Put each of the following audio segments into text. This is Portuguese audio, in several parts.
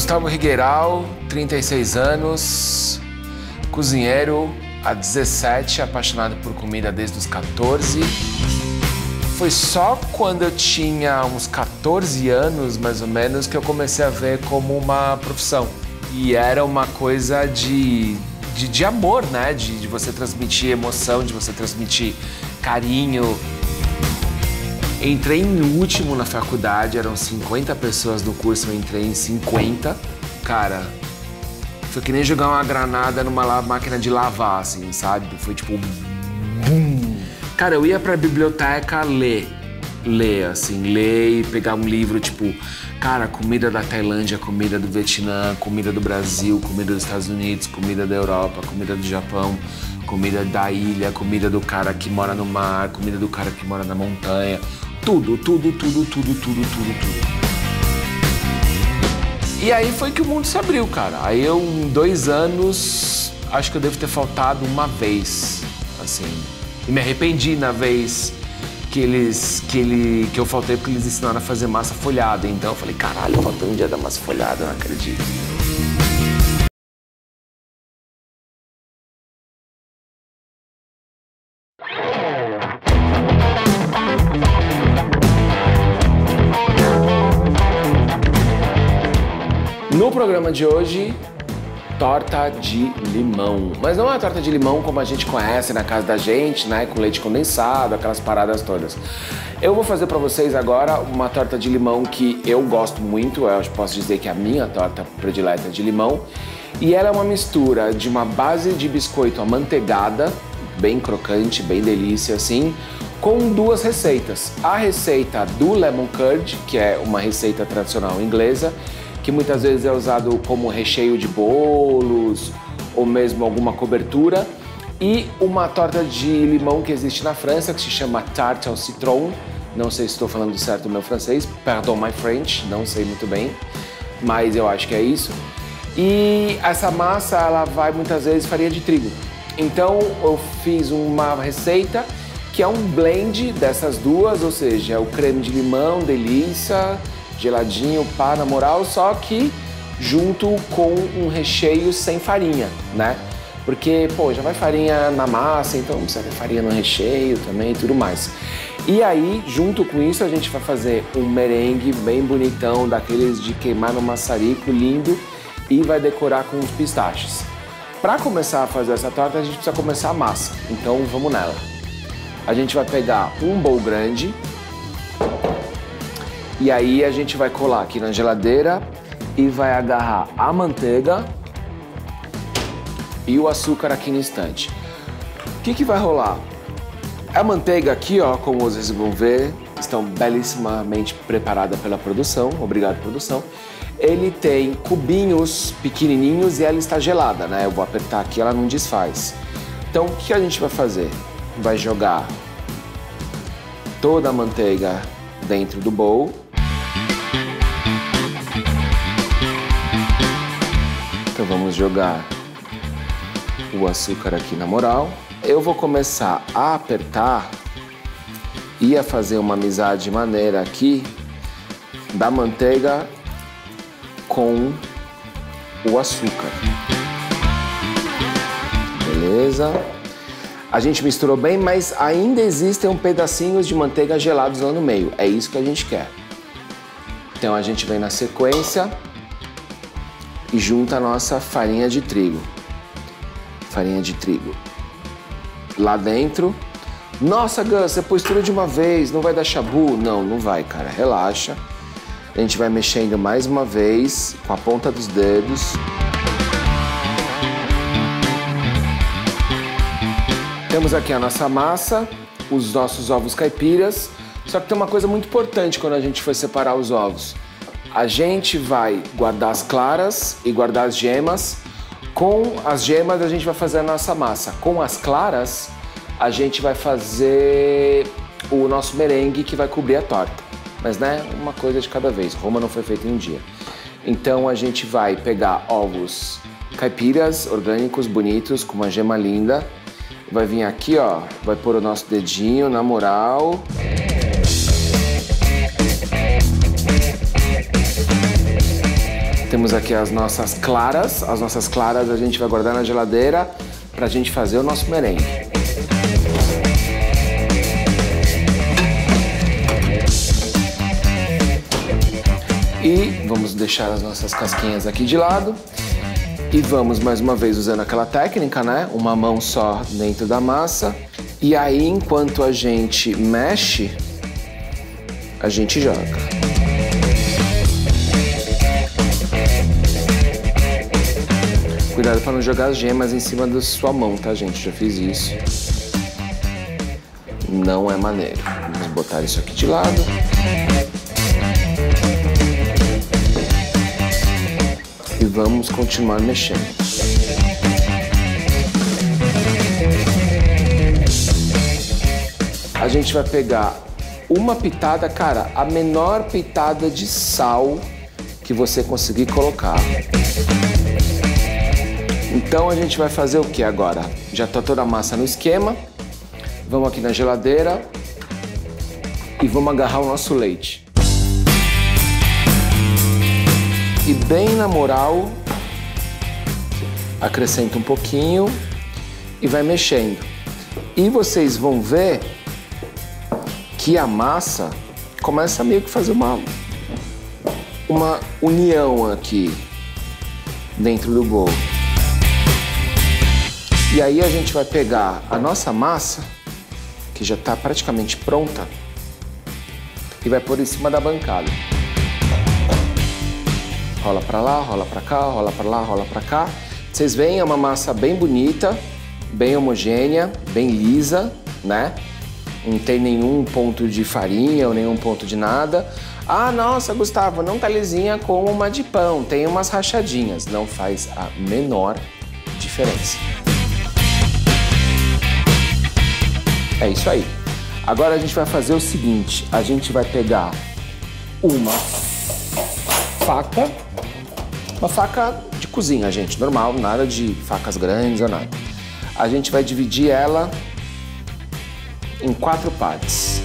Gustavo Rigueiral, 36 anos, cozinheiro há 17, apaixonado por comida desde os 14. Foi só quando eu tinha uns 14 anos, mais ou menos, que eu comecei a ver como uma profissão. E era uma coisa de amor, né? De você transmitir emoção, de você transmitir carinho. Entrei em último na faculdade, eram 50 pessoas no curso, eu entrei em 50. Cara, foi que nem jogar uma granada numa máquina de lavar, assim, sabe? Foi tipo... Bum! Cara, eu ia pra biblioteca ler e pegar um livro, tipo... Cara, comida da Tailândia, comida do Vietnã, comida do Brasil, comida dos Estados Unidos, comida da Europa, comida do Japão, comida da ilha, comida do cara que mora no mar, comida do cara que mora na montanha. Tudo. E aí foi que o mundo se abriu, cara. Aí eu, em 2 anos, acho que eu devo ter faltado uma vez, assim. E me arrependi na vez que eu faltei porque eles ensinaram a fazer massa folhada. Então eu falei, caralho, faltou um dia da massa folhada, não acredito. No programa de hoje, torta de limão. Mas não é uma torta de limão como a gente conhece na casa da gente, né? Com leite condensado, aquelas paradas todas. Eu vou fazer pra vocês agora uma torta de limão que eu gosto muito. Eu posso dizer que é a minha torta predileta de limão. E ela é uma mistura de uma base de biscoito amanteigada, bem crocante, bem delícia assim, com 2 receitas. A receita do lemon curd, que é uma receita tradicional inglesa, que muitas vezes é usado como recheio de bolos ou mesmo alguma cobertura, e uma torta de limão que existe na França, que se chama tarte au citron. Não sei se estou falando certo o meu francês, pardon my French, não sei muito bem, mas eu acho que é isso. E essa massa, ela vai muitas vezes farinha de trigo. Então eu fiz uma receita que é um blend dessas duas, ou seja, é o creme de limão, delícia, geladinho, pá, na moral, só que junto com um recheio sem farinha, né? Porque, pô, já vai farinha na massa, então não precisa ter farinha no recheio também e tudo mais. E aí, junto com isso, a gente vai fazer um merengue bem bonitão, daqueles de queimar no maçarico, lindo, e vai decorar com os pistachos. Para começar a fazer essa torta, a gente precisa começar a massa, então vamos nela. A gente vai pegar um bowl grande, e aí a gente vai colar aqui na geladeira e vai agarrar a manteiga e o açúcar aqui no estante. O que vai rolar? A manteiga aqui, ó, como vocês vão ver, estão belíssimamente preparada pela produção, obrigado produção. Ele tem cubinhos pequenininhos e ela está gelada, né? Eu vou apertar aqui, ela não desfaz. Então o que a gente vai fazer? Vai jogar toda a manteiga dentro do bowl. Então vamos jogar o açúcar aqui na moral. Eu vou começar a apertar e a fazer uma amizade maneira aqui da manteiga com o açúcar. Beleza? A gente misturou bem, mas ainda existem pedacinhos de manteiga gelados lá no meio. É isso que a gente quer. Então a gente vem na sequência e junta a nossa farinha de trigo. Farinha de trigo. Lá dentro. Nossa, Gus, você pôs tudo de uma vez, não vai dar chabu? Não, não vai, cara, relaxa. A gente vai mexendo mais uma vez com a ponta dos dedos. Temos aqui a nossa massa, os nossos ovos caipiras. Só que tem uma coisa muito importante quando a gente for separar os ovos. A gente vai guardar as claras e guardar as gemas. Com as gemas a gente vai fazer a nossa massa. Com as claras a gente vai fazer o nosso merengue que vai cobrir a torta. Mas, né, uma coisa de cada vez. Roma não foi feita em um dia. Então a gente vai pegar ovos caipiras orgânicos, bonitos, com uma gema linda. Vai vir aqui, ó, vai pôr o nosso dedinho na moral. Temos aqui as nossas claras. As nossas claras a gente vai guardar na geladeira pra gente fazer o nosso merengue. E vamos deixar as nossas casquinhas aqui de lado. E vamos mais uma vez usando aquela técnica, né? Uma mão só dentro da massa. E aí, enquanto a gente mexe, a gente joga. Cuidado para não jogar as gemas em cima da sua mão, tá, gente? Já fiz isso. Não é maneiro. Vamos botar isso aqui de lado. E vamos continuar mexendo. A gente vai pegar uma pitada, cara, a menor pitada de sal que você conseguir colocar. Então a gente vai fazer o que agora? Já tá toda a massa no esquema. Vamos aqui na geladeira e vamos agarrar o nosso leite. E bem na moral, acrescenta um pouquinho e vai mexendo. E vocês vão ver que a massa começa meio que fazer uma união aqui dentro do bolo. E aí a gente vai pegar a nossa massa, que já está praticamente pronta, e vai pôr em cima da bancada. Rola para lá, rola para cá, rola para lá, rola para cá. Vocês veem, é uma massa bem bonita, bem homogênea, bem lisa, né? Não tem nenhum ponto de farinha ou nenhum ponto de nada. Ah, nossa, Gustavo, não tá lisinha como uma de pão, tem umas rachadinhas. Não faz a menor diferença. É isso aí. Agora a gente vai fazer o seguinte, a gente vai pegar uma faca de cozinha, gente, normal, nada de facas grandes ou nada. A gente vai dividir ela em 4 partes.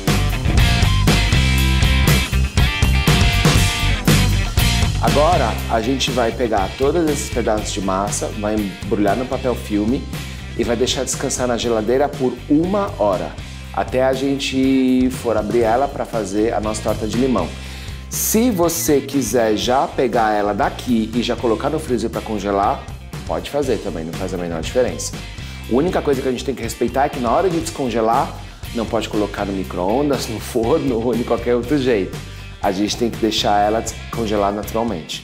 Agora a gente vai pegar todos esses pedaços de massa, vai embrulhar no papel filme e vai deixar descansar na geladeira por 1 hora, até a gente for abrir ela para fazer a nossa torta de limão. Se você quiser já pegar ela daqui e já colocar no freezer para congelar, pode fazer também, não faz a menor diferença. A única coisa que a gente tem que respeitar é que na hora de descongelar, não pode colocar no micro-ondas, no forno ou de qualquer outro jeito. A gente tem que deixar ela descongelar naturalmente.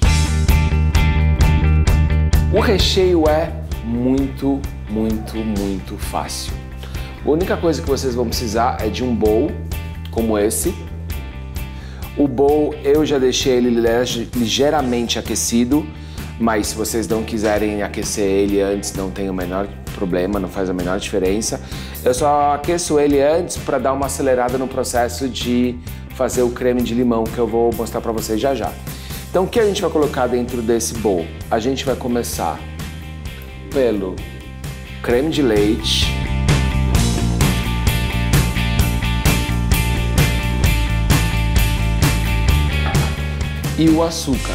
O recheio é muito fácil. A única coisa que vocês vão precisar é de um bowl como esse. O bowl eu já deixei ele ligeiramente aquecido, mas se vocês não quiserem aquecer ele antes, não tem o menor problema, não faz a menor diferença. Eu só aqueço ele antes para dar uma acelerada no processo de fazer o creme de limão que eu vou mostrar para vocês já já. Então o que a gente vai colocar dentro desse bowl? A gente vai começar pelo creme de leite. E o açúcar.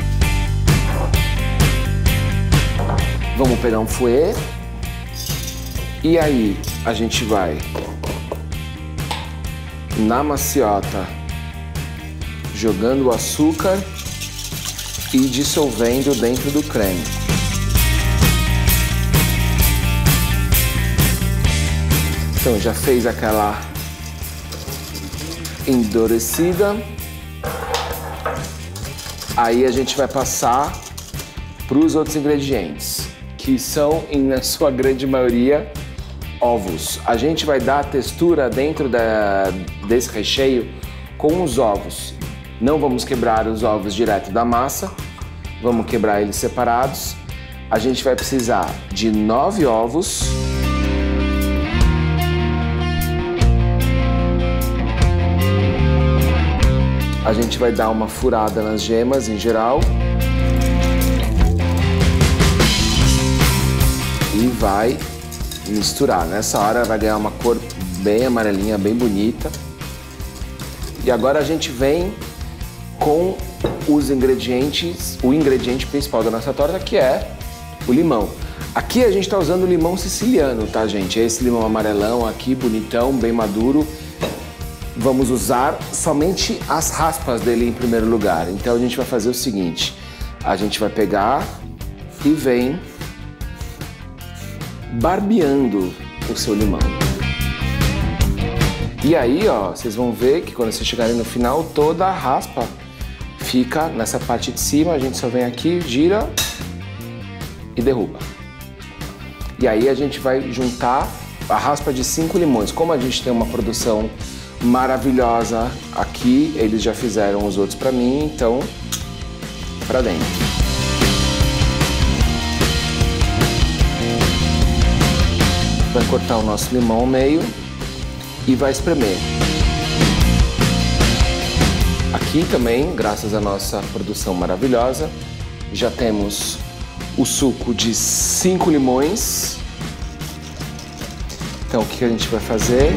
Vamos pegar um fouet. E aí a gente vai na maciota jogando o açúcar e dissolvendo dentro do creme. Então já fez aquela endurecida. Aí a gente vai passar para os outros ingredientes, que são, na sua grande maioria, ovos. A gente vai dar a textura dentro desse recheio com os ovos. Não vamos quebrar os ovos direto da massa, vamos quebrar eles separados. A gente vai precisar de 9 ovos. A gente vai dar uma furada nas gemas em geral. E vai misturar. Nessa hora vai ganhar uma cor bem amarelinha, bem bonita. E agora a gente vem com os ingredientes, o ingrediente principal da nossa torta, que é o limão. Aqui a gente está usando limão siciliano, tá, gente? É esse limão amarelão aqui, bonitão, bem maduro. Vamos usar somente as raspas dele em primeiro lugar. Então a gente vai fazer o seguinte, a gente vai pegar e vem barbeando o seu limão. E aí, ó, vocês vão ver que quando vocês chegarem no final, toda a raspa fica nessa parte de cima. A gente só vem aqui, gira e derruba. E aí a gente vai juntar a raspa de 5 limões. Como a gente tem uma produção maravilhosa aqui, eles já fizeram os outros pra mim, então, pra dentro. Vai cortar o nosso limão ao meio e vai espremer. Aqui também, graças à nossa produção maravilhosa, já temos o suco de 5 limões. Então o que a gente vai fazer?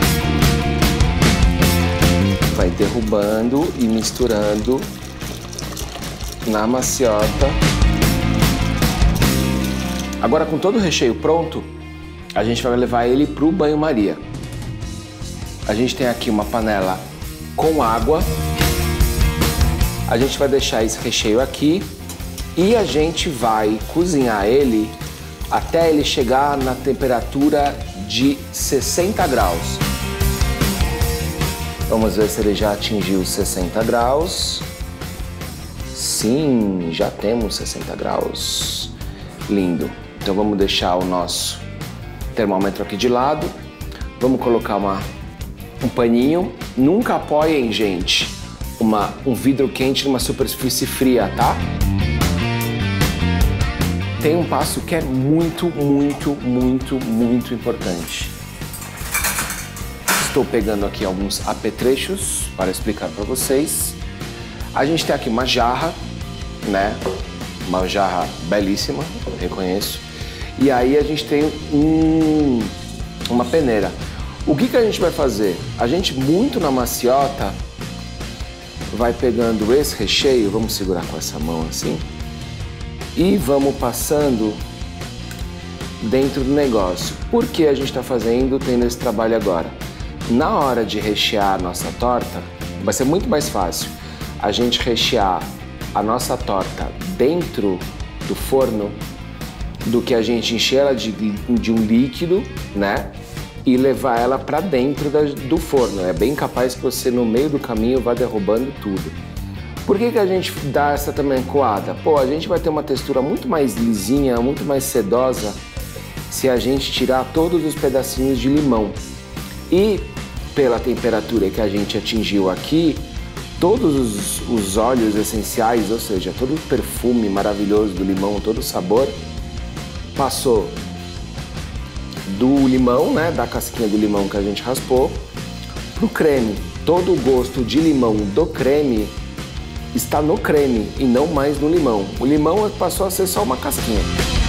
Vai derrubando e misturando na maciota. Agora, com todo o recheio pronto, a gente vai levar ele para o banho-maria. A gente tem aqui uma panela com água. A gente vai deixar esse recheio aqui e a gente vai cozinhar ele até ele chegar na temperatura de 60 graus. Vamos ver se ele já atingiu 60 graus. Sim, já temos 60 graus. Lindo. Então vamos deixar o nosso termômetro aqui de lado. Vamos colocar um paninho. Nunca apoiem, gente, um vidro quente numa superfície fria, tá? Tem um passo que é muito, muito, muito, muito importante. Estou pegando aqui alguns apetrechos para explicar para vocês. A gente tem aqui uma jarra, né? Uma jarra belíssima, eu reconheço. E aí a gente tem uma peneira. O que a gente vai fazer? A gente, muito na maciota, vai pegando esse recheio, vamos segurar com essa mão assim, e vamos passando dentro do negócio. Por que a gente está tendo esse trabalho agora? Na hora de rechear a nossa torta, vai ser muito mais fácil a gente rechear a nossa torta dentro do forno do que a gente encher ela de um líquido, né? E levar ela para dentro do forno. É bem capaz que você, no meio do caminho, vá derrubando tudo. Por que a gente dá essa também coada? Pô, a gente vai ter uma textura muito mais lisinha, muito mais sedosa, se a gente tirar todos os pedacinhos de limão. E pela temperatura que a gente atingiu aqui, todos os óleos essenciais, ou seja, todo o perfume maravilhoso do limão, todo o sabor, passou do limão, né, da casquinha do limão que a gente raspou, pro creme. Todo o gosto de limão do creme está no creme e não mais no limão. O limão passou a ser só uma casquinha.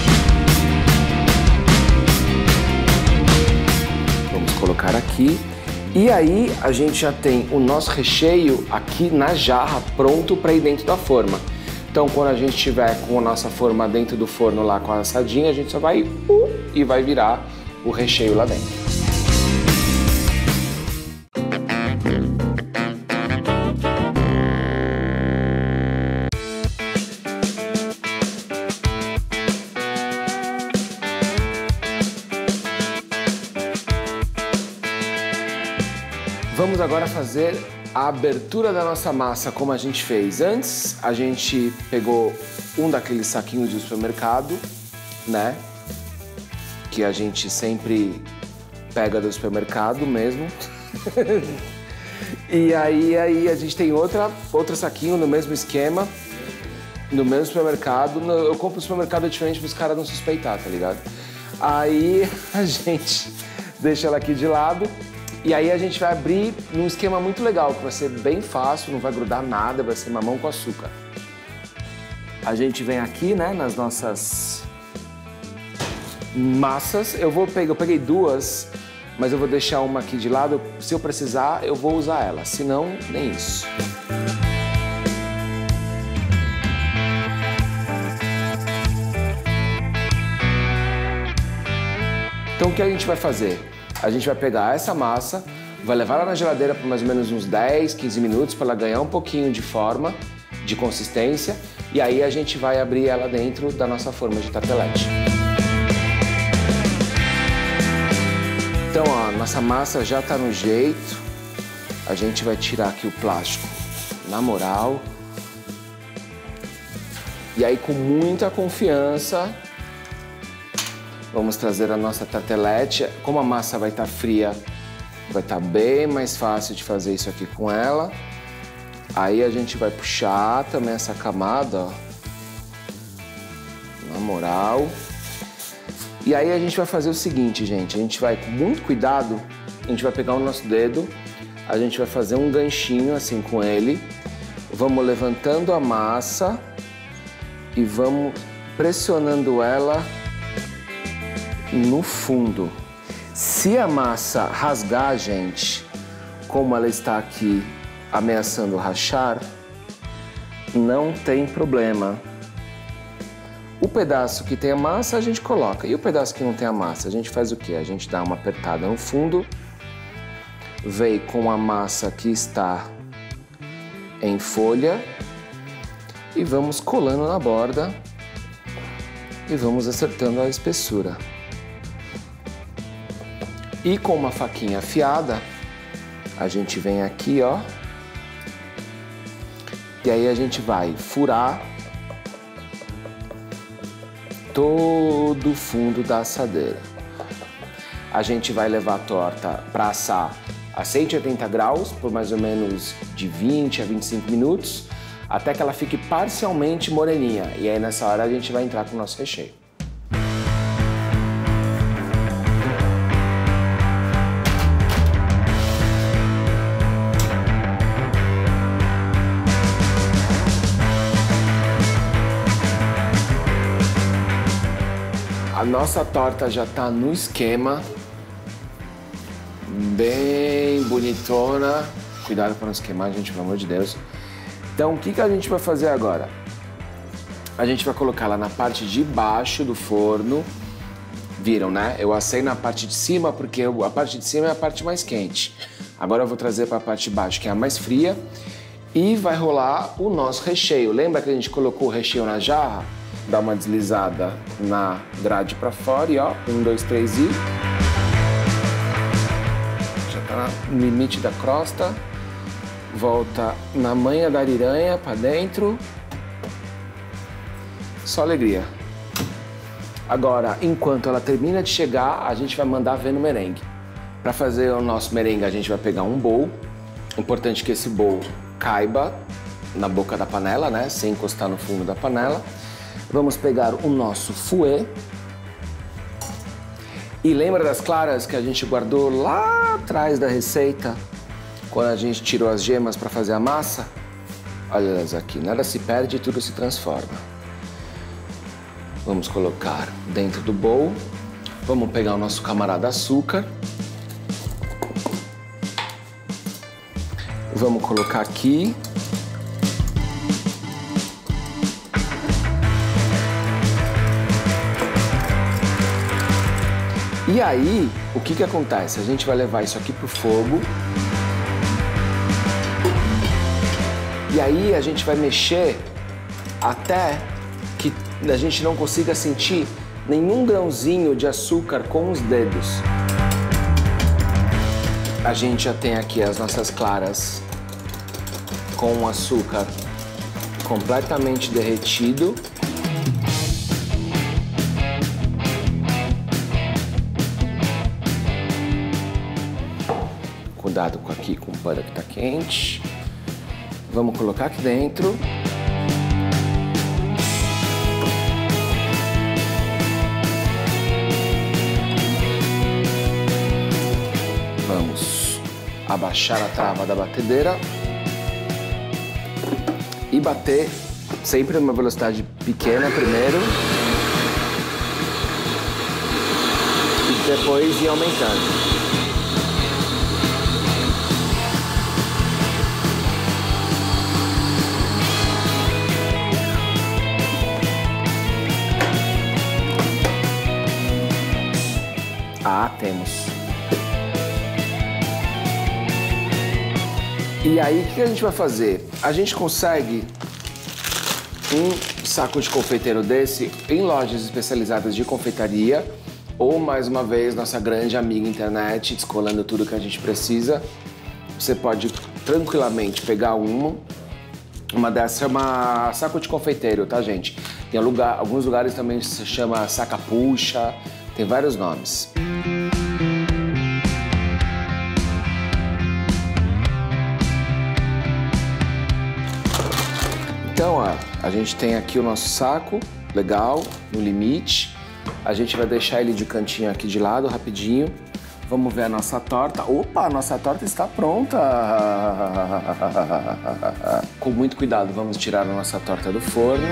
Vamos colocar aqui. E aí a gente já tem o nosso recheio aqui na jarra pronto para ir dentro da forma. Então quando a gente estiver com a nossa forma dentro do forno lá com a assadinha, a gente só vai e vai virar o recheio lá dentro. Vamos agora fazer a abertura da nossa massa como a gente fez. Antes, a gente pegou um daqueles saquinhos de supermercado, né? Que a gente sempre pega do supermercado mesmo. E aí a gente tem outro saquinho no mesmo esquema, no mesmo supermercado. Eu compro um supermercado diferente para os caras não suspeitar, tá ligado? Aí a gente deixa ela aqui de lado. E aí a gente vai abrir num esquema muito legal, que vai ser bem fácil, não vai grudar nada, vai ser mamão com açúcar. A gente vem aqui, né, nas nossas massas. Eu peguei duas, mas eu vou deixar uma aqui de lado. Se eu precisar, eu vou usar ela, se não, nem isso. Então o que a gente vai fazer? A gente vai pegar essa massa, vai levar ela na geladeira por mais ou menos uns 10, 15 minutos para ela ganhar um pouquinho de forma, de consistência, e aí a gente vai abrir ela dentro da nossa forma de tartelete. Então, ó, nossa massa já tá no jeito. A gente vai tirar aqui o plástico na moral. E aí, com muita confiança, vamos trazer a nossa tartelete. Como a massa vai estar fria, vai estar bem mais fácil de fazer isso aqui com ela. Aí a gente vai puxar também essa camada, ó, na moral. E aí a gente vai fazer o seguinte, gente. A gente vai, com muito cuidado, a gente vai pegar o nosso dedo, a gente vai fazer um ganchinho assim com ele. Vamos levantando a massa e vamos pressionando ela no fundo. Se a massa rasgar, gente, como ela está aqui ameaçando rachar, não tem problema. O pedaço que tem a massa a gente coloca, e o pedaço que não tem a massa, a gente faz o quê? A gente dá uma apertada no fundo, vem com a massa que está em folha e vamos colando na borda e vamos acertando a espessura. E com uma faquinha afiada, a gente vem aqui, ó, e aí a gente vai furar todo o fundo da assadeira. A gente vai levar a torta para assar a 180 graus por mais ou menos de 20 a 25 minutos, até que ela fique parcialmente moreninha. E aí nessa hora a gente vai entrar com o nosso recheio. A nossa torta já tá no esquema, bem bonitona. Cuidado para não se queimar, gente, pelo amor de Deus. Então, o que a gente vai fazer agora? A gente vai colocar ela na parte de baixo do forno. Viram, né? Eu assei na parte de cima porque a parte de cima é a parte mais quente. Agora eu vou trazer para a parte de baixo, que é a mais fria. E vai rolar o nosso recheio. Lembra que a gente colocou o recheio na jarra? Dá uma deslizada na grade para fora e ó, 1, 2, 3 e... Já tá no limite da crosta. Volta na manha da ariranha para dentro. Só alegria. Agora, enquanto ela termina de chegar, a gente vai mandar ver no merengue. Para fazer o nosso merengue, a gente vai pegar um bowl. Importante que esse bowl caiba na boca da panela, né? Sem encostar no fundo da panela. Vamos pegar o nosso fouet. E lembra das claras que a gente guardou lá atrás da receita? Quando a gente tirou as gemas para fazer a massa? Olha elas aqui, nada se perde, tudo se transforma. Vamos colocar dentro do bowl. Vamos pegar o nosso camarada açúcar. Vamos colocar aqui. E aí, o que acontece? A gente vai levar isso aqui pro fogo. E aí a gente vai mexer até que a gente não consiga sentir nenhum grãozinho de açúcar com os dedos. A gente já tem aqui as nossas claras com o açúcar completamente derretido. Cuidado aqui com o pano que tá quente. Vamos colocar aqui dentro. Vamos abaixar a trava da batedeira e bater sempre numa velocidade pequena primeiro e depois ir aumentando. E aí, o que a gente vai fazer? A gente consegue um saco de confeiteiro desse em lojas especializadas de confeitaria ou, mais uma vez, nossa grande amiga internet, descolando tudo que a gente precisa. Você pode tranquilamente pegar uma dessas chama saco de confeiteiro, tá, gente? Tem alguns lugares também se chama saca-puxa, tem vários nomes. Então, ó, a gente tem aqui o nosso saco, legal, no limite. A gente vai deixar ele de cantinho aqui de lado, rapidinho. Vamos ver a nossa torta. Opa, a nossa torta está pronta! Com muito cuidado, vamos tirar a nossa torta do forno.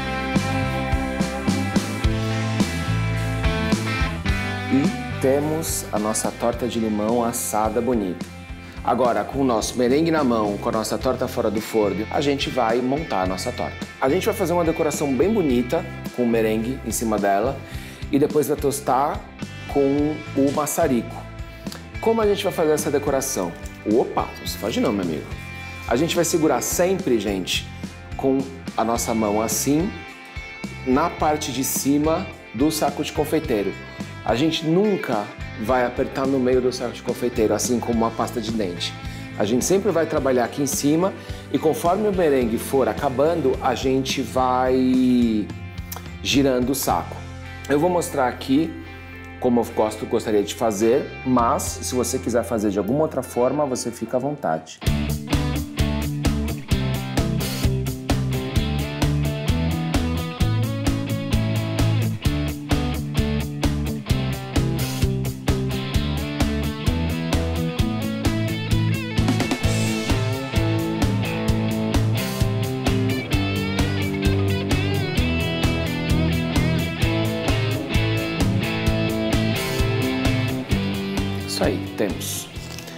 E temos a nossa torta de limão assada bonita. Agora, com o nosso merengue na mão, com a nossa torta fora do forno, a gente vai montar a nossa torta. A gente vai fazer uma decoração bem bonita, com o merengue em cima dela, e depois vai tostar com o maçarico. Como a gente vai fazer essa decoração? Opa, não se fode não, meu amigo. A gente vai segurar sempre, gente, com a nossa mão assim, na parte de cima do saco de confeiteiro. A gente nunca vai apertar no meio do saco de confeiteiro, assim como uma pasta de dente. A gente sempre vai trabalhar aqui em cima e conforme o merengue for acabando, a gente vai girando o saco. Eu vou mostrar aqui como eu gostaria de fazer, mas se você quiser fazer de alguma outra forma, você fica à vontade. Isso aí, temos.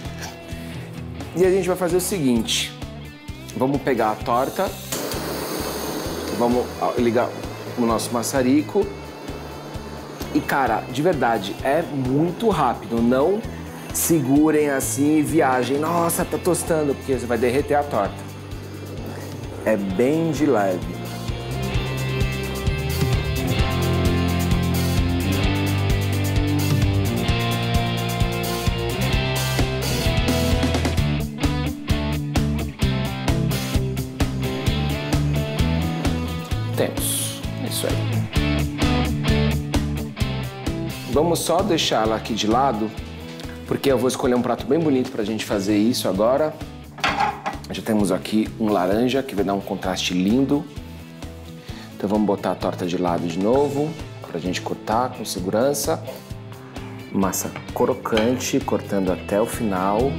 E a gente vai fazer o seguinte, vamos pegar a torta, vamos ligar o nosso maçarico e, cara, de verdade, é muito rápido, não segurem assim e viajem, nossa, tá tostando, porque você vai derreter a torta. É bem de leve. Temos, é isso aí. Vamos só deixar ela aqui de lado, porque eu vou escolher um prato bem bonito pra gente fazer isso agora. Já temos aqui um laranja, que vai dar um contraste lindo. Então vamos botar a torta de lado de novo, pra gente cortar com segurança. Massa crocante, cortando até o final.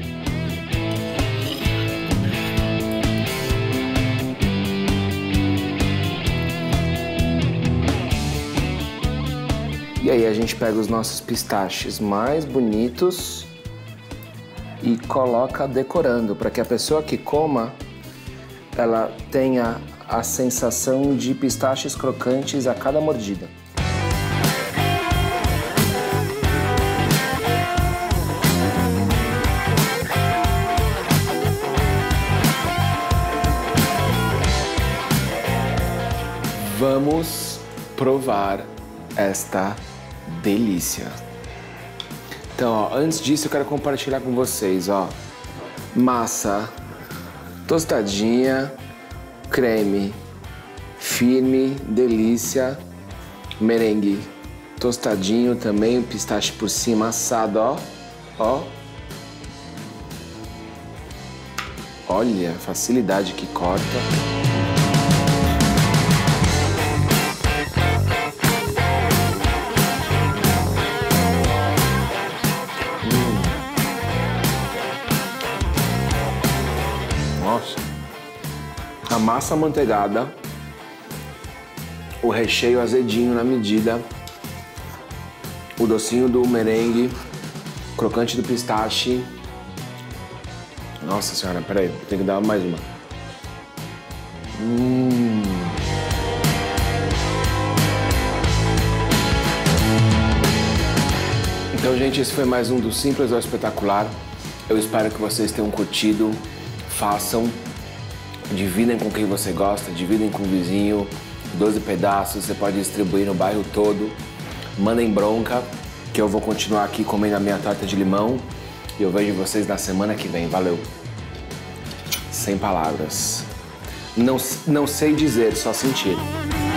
E aí a gente pega os nossos pistaches mais bonitos e coloca decorando, para que a pessoa que coma, ela tenha a sensação de pistaches crocantes a cada mordida. Vamos provar esta delícia. Então, ó, antes disso eu quero compartilhar com vocês, ó, massa tostadinha, creme firme, delícia, merengue tostadinho também, o pistache por cima assado, ó, ó. Olha a facilidade que corta. Nossa, a massa amanteigada, o recheio azedinho na medida, o docinho do merengue, crocante do pistache. Nossa senhora, peraí, tem que dar mais uma. Então, gente, esse foi mais um do Simples ao Espetacular. Eu espero que vocês tenham curtido. façam, dividem com quem você gosta, dividem com o vizinho, 12 pedaços, você pode distribuir no bairro todo. Mandem bronca, que eu vou continuar aqui comendo a minha torta de limão e eu vejo vocês na semana que vem. Valeu! Sem palavras. Não sei dizer, só sentir.